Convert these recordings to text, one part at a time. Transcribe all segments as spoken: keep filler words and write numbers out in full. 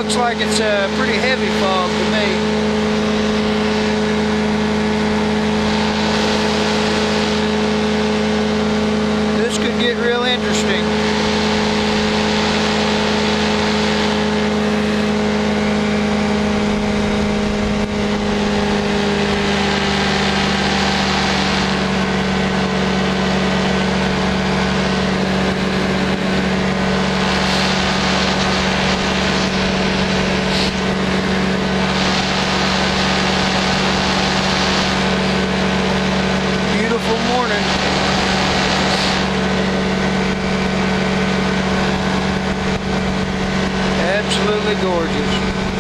looks like it's a pretty heavy fog to me. This could get real interesting. Absolutely gorgeous.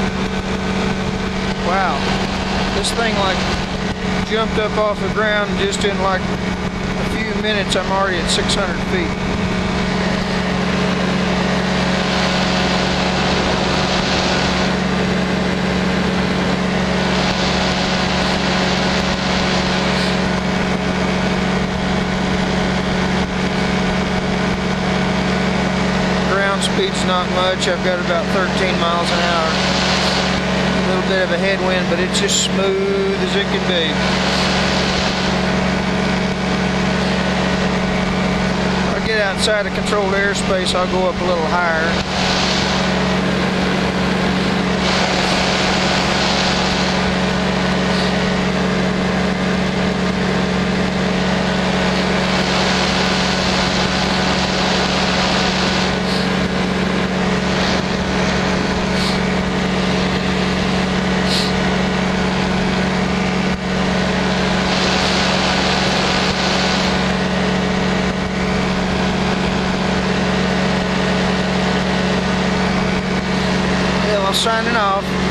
Wow. This thing like jumped up off the ground just in like a few minutes. I'm already at six hundred feet. Speed's not much. I've got about thirteen miles an hour. A little bit of a headwind, but it's just smooth as it can be. When I get outside of controlled airspace, I'll go up a little higher. Signing off.